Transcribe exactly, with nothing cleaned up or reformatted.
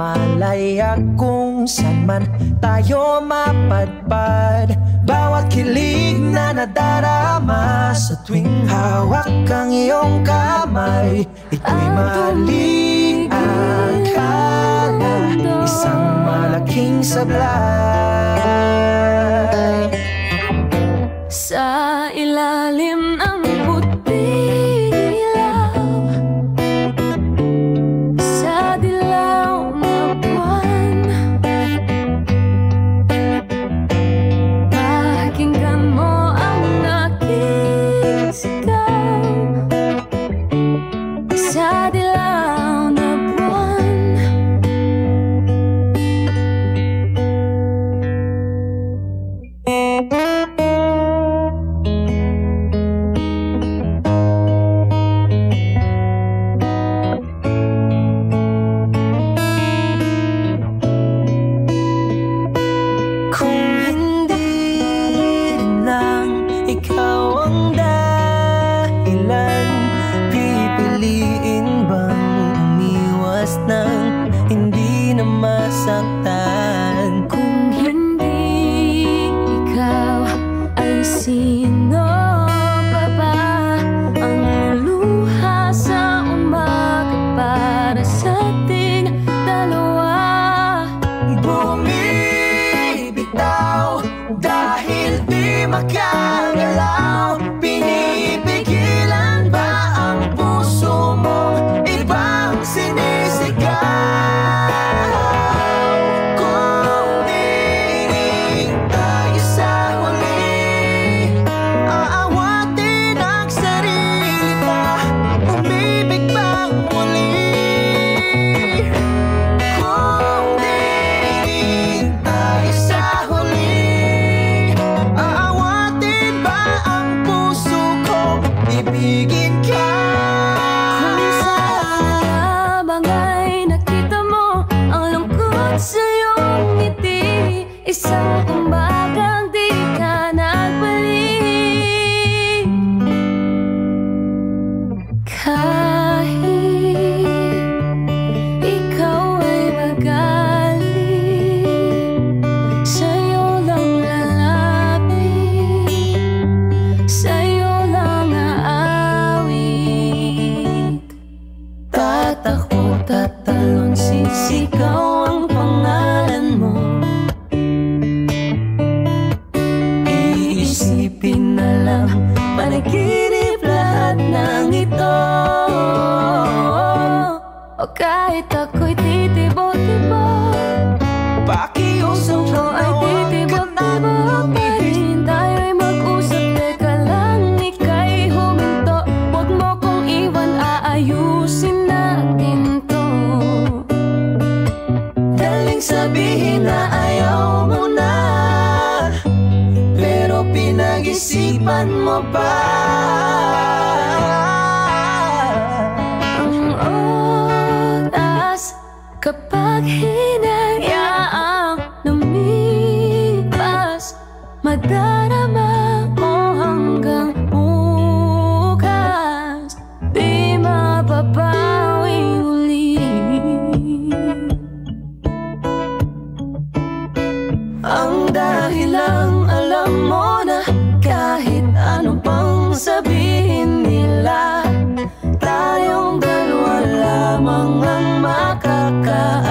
Malaya kung saan man tayo mapadpad. Bawat kilig na nadarama sa tuwing hawak ang iyong kamay. Ito'y maling akala, isang malaking sablay. Sa ilalim ng puting ilaw, sa dilaw na buwan, pakinggan mo ang aking sigaw. Sa dilaw na buwan, ikaw ang dahilan. Pipiliin bang umiwas ng hindi na masaktan? Kung hindi ikaw, ay sino pa ba ang luha sa umaga para sa ating dalawa? Bumibitaw dahil di makagalaw. Pinipigilan ba ang puso mo? Ibang sinisigaw. Kung dinig tayo sa huli, aawatin ang sarili pa. Umibig bang muli? Kung dinig tayo sa huli, aawatin ba ang puso ko? Ibigin ka. Kung sa habang ay nakita mo ang lungkot sa iyong ngiti, isang umbagang di ka nagbalik. Kahit ikaw ay magaling, sa'yo lang lalapit, sa'yo lang aawit. Tatakbo, tatalon, sisigaw ang pangalan mo. Iisipin na lang, panaginip lahat ng ito. O kahit ako'y titibok-tibok, pakiusap ko ay titibok-tibok pa rin. Tayo'y mag-usap, teka lang, ika'y huminto. Huwag mo kong iwan, aayusin natin to. Daling sabihin na ayaw mo na, pero pinag-isipan mo ba ang oras kapag hinayaang lumipas? Madarama mo hanggang bukas, di mababawing uli. Ang dahilang alam mo na kahit ano pang sabihin nila, tayong dalawa lamang ang makaka